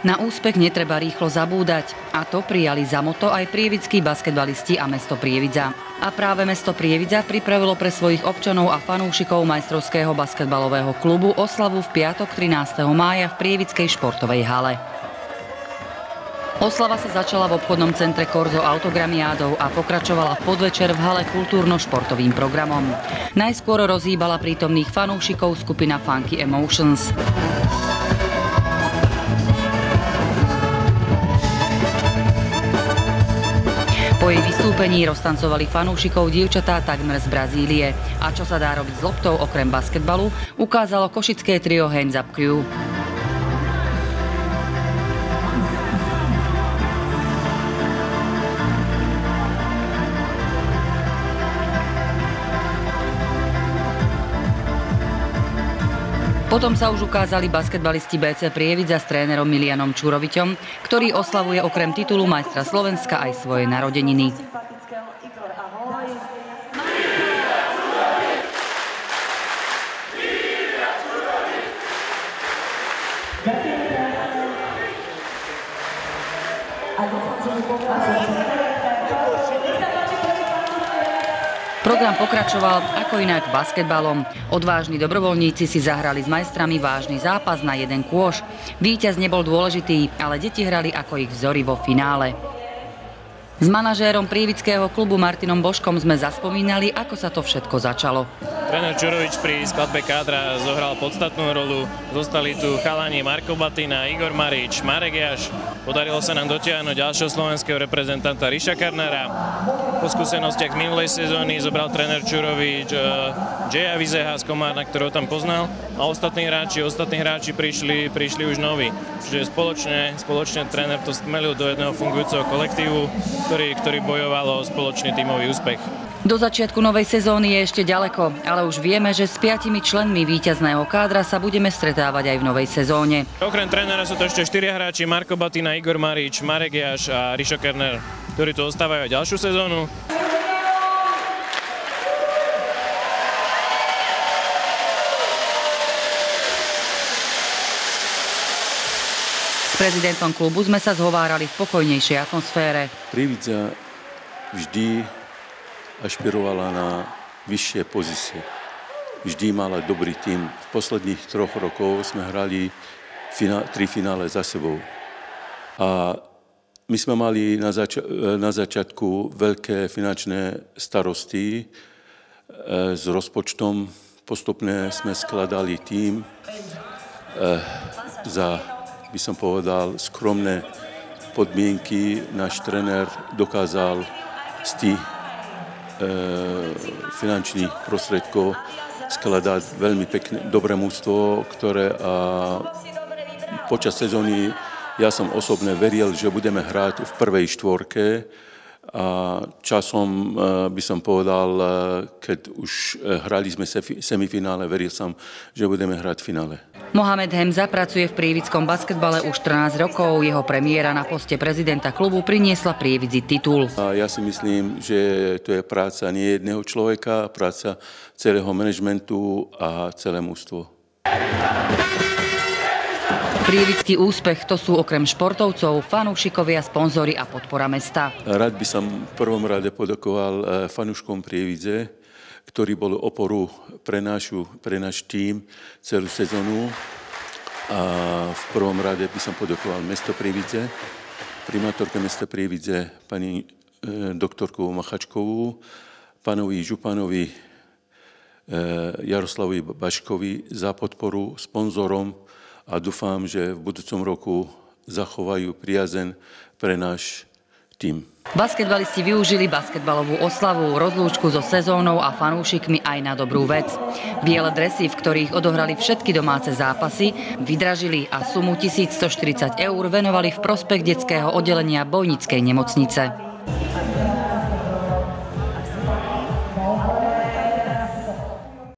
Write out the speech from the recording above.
Na úspech netreba rýchlo zabúdať. A to prijali za moto aj prievidskí basketbalisti a mesto Prievidza. A práve mesto Prievidza pripravilo pre svojich občanov a fanúšikov majstrovského basketbalového klubu oslavu v piatok 13. mája v prievidskej športovej hale. Oslava sa začala v obchodnom centre Korzo autogramiádou a pokračovala v podvečer v hale kultúrno-športovým programom. Najskôr rozhýbala prítomných fanúšikov skupina Funky Emotions. Po jej vystúpení roztancovali fanúšikov dievčatá takmer z Brazílie. A čo sa dá robiť s loptou okrem basketbalu, ukázalo košické trio Hands Up Crew. Potom sa už ukázali basketbalisti BC Prievidza s trénerom Milianom Čuroviťom, ktorý oslavuje okrem titulu majstra Slovenska aj svoje narodeniny. Program pokračoval ako inak basketbalom. Odvážni dobrovoľníci si zahrali s majstrami vážny zápas na jeden kôš. Víťaz nebol dôležitý, ale deti hrali ako ich vzory vo finále. S manažérom prievidského klubu Martinom Božkom sme zaspomínali, ako sa to všetko začalo. Tréner Čurovič pri skladbe kádra zohral podstatnú rolu. Zostali tu chalani Marko Batina, Igor Marič, Marek Jaš. Podarilo sa nám dotiahnuť ďalšieho slovenského reprezentanta Riša Kernera. Po skúsenostiach z minulej sezóny zobral tréner Čurovič Jaya Vizeha z Komárna, ktorého tam poznal. A ostatní hráči prišli už noví. Čiže spoločne tréner to stmelil do jedného fungujúceho kolektívu, ktorý bojoval o spoločný tímový úspech. Do začiatku novej sezóny je ešte ďaleko, ale už vieme, že s 5 členmi víťazného kádra sa budeme stretávať aj v novej sezóne. Okrem trénera sú to ešte 4 hráči: Marko Batina, Igor Marič, Marek Jaš a Rišo Kerner, ktorí tu ostávajú aj ďalšiu sezónu. S prezidentom klubu sme sa zhovárali v pokojnejšej atmosfére. Prievidza vždy ašpirovala na vyššie pozície. Vždy mala dobrý tím. V posledných 3 rokoch sme hrali 3 finále za sebou. A my sme mali na začiatku veľké finančné starosti s rozpočtom. Postupne sme skladali tím za, by som povedal, skromné podmienky. Náš tréner dokázal z tých finančných prostriedkov skladať veľmi pekné, dobré mužstvo, ktoré počas sezóny ja som osobne veril, že budeme hrať v prvej štvorke a časom by som povedal, keď už hrali sme semifinále, veril som, že budeme hrať v finále. Mohamed Hemza pracuje v prievickom basketbale už 14 rokov. Jeho premiéra na poste prezidenta klubu priniesla Prievidzi titul. Ja si myslím, že to je práca nie jedného človeka, práca celého manažmentu a celé mužstvo. Prievidský úspech to sú okrem športovcov, fanúšikovia, sponzori a podpora mesta. Rád by som v prvom rade poďakoval fanúškom Prievidze, ktorý bol oporu pre náš tím celú sezónu. A v prvom rade by som poďakoval mesto Prievidze, primátorke mesta Prievidze, pani doktorku Machačkovú, pánovi županovi Jaroslavovi Baškovi za podporu, sponzorom a dúfam, že v budúcom roku zachovajú priazeň pre náš tím. Basketbalisti využili basketbalovú oslavu, rozlúčku so sezónou a fanúšikmi aj na dobrú vec. Biele dresy, v ktorých odohrali všetky domáce zápasy, vydražili a sumu 1140 € venovali v prospech detského oddelenia Bojnickej nemocnice.